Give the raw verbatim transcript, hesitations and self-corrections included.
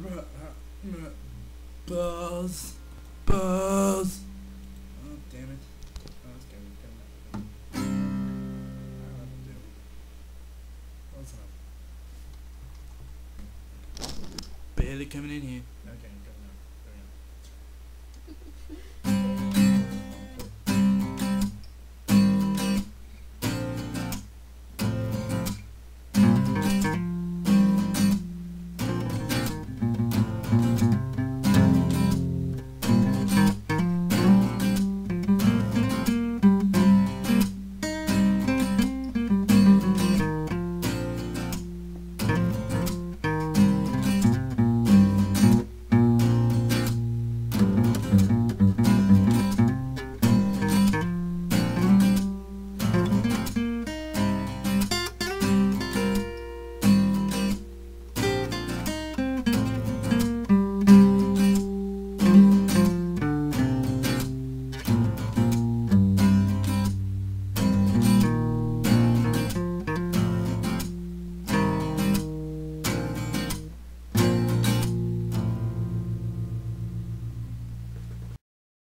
Balls. Balls. Oh, damn it. Oh, it's getting, getting that. Ah, that'll do. Close enough. Barely coming in here.